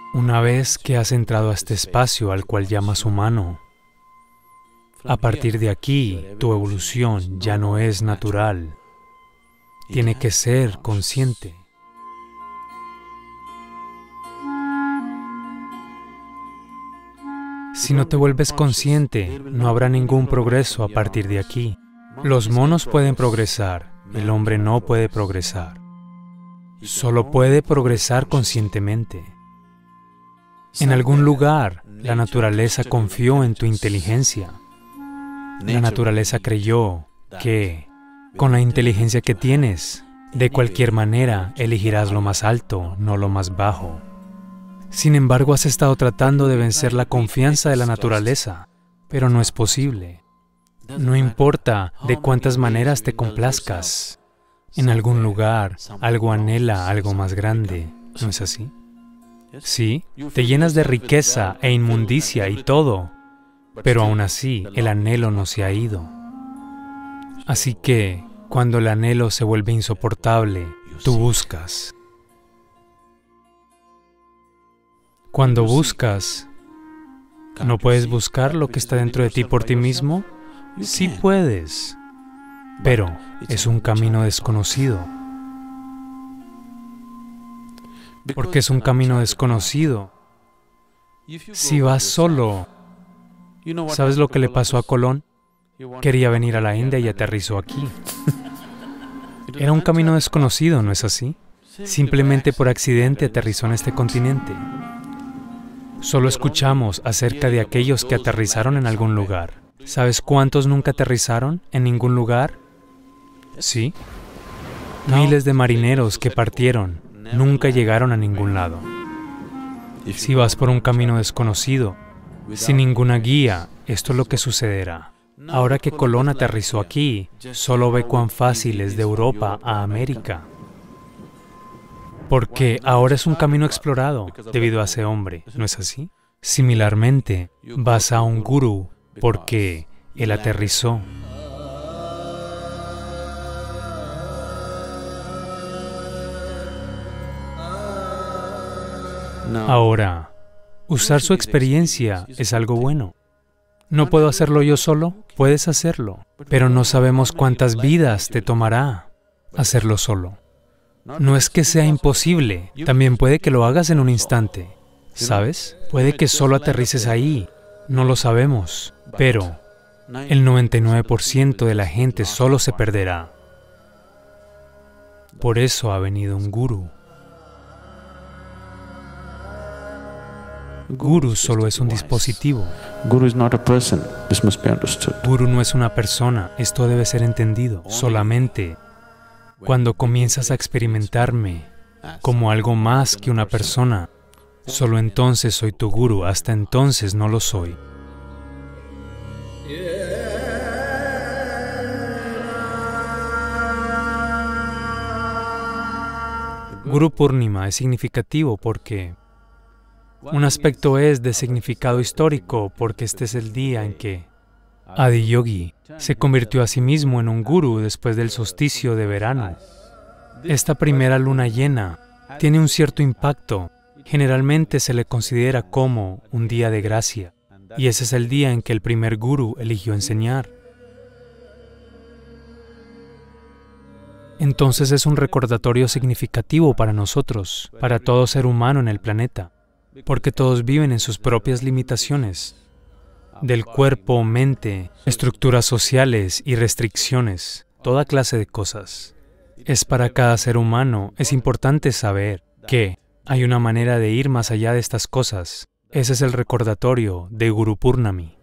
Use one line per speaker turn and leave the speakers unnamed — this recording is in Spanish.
Una vez que has entrado a este espacio al cual llamas humano, a partir de aquí, tu evolución ya no es natural. Tiene que ser consciente. Si no te vuelves consciente, no habrá ningún progreso a partir de aquí. Los monos pueden progresar, el hombre no puede progresar. Solo puede progresar conscientemente. En algún lugar, la naturaleza confió en tu inteligencia. La naturaleza creyó que, con la inteligencia que tienes, de cualquier manera elegirás lo más alto, no lo más bajo. Sin embargo, has estado tratando de vencer la confianza de la naturaleza, pero no es posible. No importa de cuántas maneras te complazcas. En algún lugar, algo anhela algo más grande, ¿no es así? Sí, te llenas de riqueza e inmundicia y todo, pero aún así el anhelo no se ha ido. Así que, cuando el anhelo se vuelve insoportable, tú buscas. Cuando buscas, ¿no puedes buscar lo que está dentro de ti por ti mismo? Sí puedes, pero es un camino desconocido. Porque es un camino desconocido. Si vas solo, ¿sabes lo que le pasó a Colón? Quería venir a la India y aterrizó aquí. Era un camino desconocido, ¿no es así? Simplemente por accidente aterrizó en este continente. Solo escuchamos acerca de aquellos que aterrizaron en algún lugar. ¿Sabes cuántos nunca aterrizaron en ningún lugar? Sí. Miles de marineros que partieron nunca llegaron a ningún lado. Si vas por un camino desconocido, sin ninguna guía, esto es lo que sucederá. Ahora que Colón aterrizó aquí, solo ve cuán fácil es de Europa a América. Porque ahora es un camino explorado debido a ese hombre, ¿no es así? Similarmente, vas a un gurú porque él aterrizó. Ahora, usar su experiencia es algo bueno. ¿No puedo hacerlo yo solo? Puedes hacerlo, pero no sabemos cuántas vidas te tomará hacerlo solo. No es que sea imposible, también puede que lo hagas en un instante, ¿sabes? Puede que solo aterrices ahí, no lo sabemos, pero el 99% de la gente solo se perderá. Por eso ha venido un gurú. Guru solo es un dispositivo.
Guru is not a person. This must be understood.
Guru no es una persona, esto debe ser entendido. Solamente cuando comienzas a experimentarme como algo más que una persona, solo entonces soy tu gurú, hasta entonces no lo soy. Guru Purnima es significativo porque un aspecto es de significado histórico porque este es el día en que Adiyogi se convirtió a sí mismo en un gurú después del solsticio de verano. Esta primera luna llena tiene un cierto impacto. Generalmente se le considera como un día de gracia, y ese es el día en que el primer gurú eligió enseñar. Entonces es un recordatorio significativo para nosotros, para todo ser humano en el planeta, porque todos viven en sus propias limitaciones, del cuerpo, mente, estructuras sociales y restricciones, toda clase de cosas. Es para cada ser humano, es importante saber que hay una manera de ir más allá de estas cosas. Ese es el recordatorio de Guru Purnami.